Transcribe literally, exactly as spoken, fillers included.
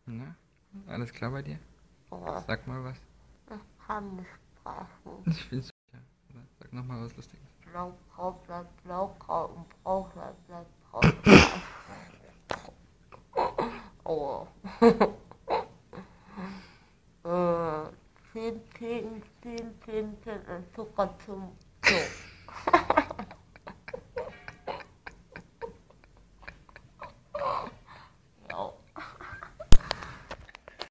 Na, alles klar bei dir? Oh, Sag mal was. ich kann nicht sprechen. Ich bin sicher. Sag nochmal was Lustiges. Blau, grau, blatt, blau, grau und brau, blatt, blatt, brau, blatt. Oh. äh, zehn, zehn, zehn, zehn, zehn, Zucker zum, so.